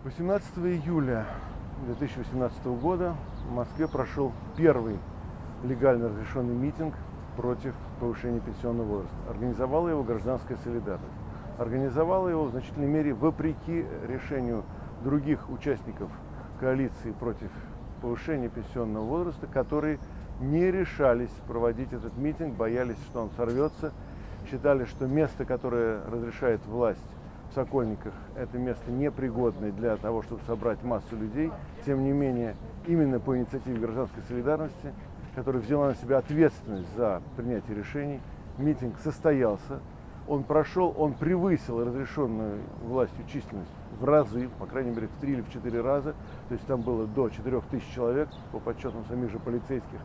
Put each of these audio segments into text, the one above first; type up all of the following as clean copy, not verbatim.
18 июля 2018 года в Москве прошел первый легально разрешенный митинг против повышения пенсионного возраста. Организовала его гражданская солидарность. Организовала его в значительной мере вопреки решению других участников коалиции против повышения пенсионного возраста, которые не решались проводить этот митинг, боялись, что он сорвется, считали, что место, которое разрешает власть в Сокольниках, это место непригодное для того, чтобы собрать массу людей. Тем не менее, именно по инициативе гражданской солидарности, которая взяла на себя ответственность за принятие решений, митинг состоялся. Он прошел, он превысил разрешенную властью численность в разы, по крайней мере в 3 или в 4 раза. То есть там было до 4000 человек, по подсчетам самих же полицейских.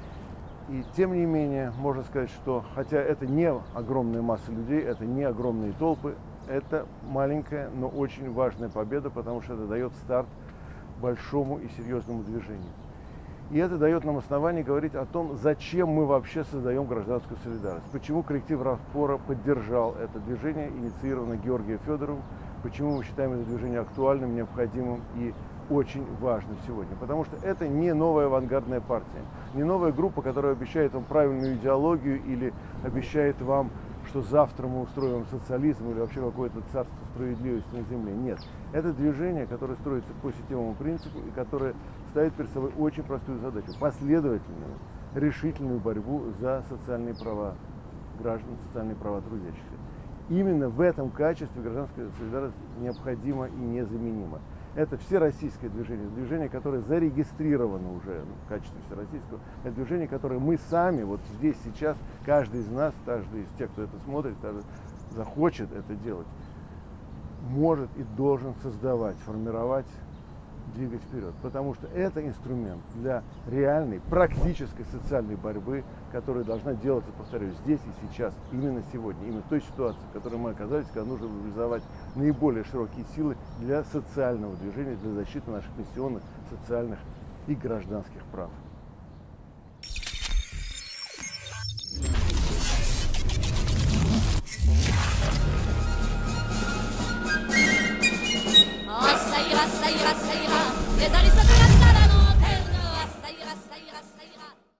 И тем не менее, можно сказать, что хотя это не огромная масса людей, это не огромные толпы, это маленькая, но очень важная победа, потому что это дает старт большому и серьезному движению. И это дает нам основание говорить о том, зачем мы вообще создаем гражданскую солидарность. Почему коллектив Распора поддержал это движение, инициированное Георгием Федоровым. Почему мы считаем это движение актуальным, необходимым и очень важным сегодня. Потому что это не новая авангардная партия, не новая группа, которая обещает вам правильную идеологию или обещает вам, что завтра мы устроим социализм или вообще какое-то царство справедливости на земле. Нет. Это движение, которое строится по сетевому принципу и которое ставит перед собой очень простую задачу. Последовательную, решительную борьбу за социальные права граждан, социальные права трудящихся. Именно в этом качестве гражданская солидарность необходима и незаменима. Это всероссийское движение, которое зарегистрировано уже в качестве всероссийского. Это движение, которое мы сами, вот здесь, сейчас, каждый из нас, каждый из тех, кто это смотрит, даже захочет это делать, может и должен создавать, формировать, двигать вперед. Потому что это инструмент для реальной, практической социальной борьбы, которая должна делаться, повторюсь, здесь и сейчас, именно сегодня, именно в той ситуации, в которой мы оказались, когда нужно мобилизовать наиболее широкие силы для социального движения, для защиты наших пенсионных, социальных и гражданских прав. Les aristocrates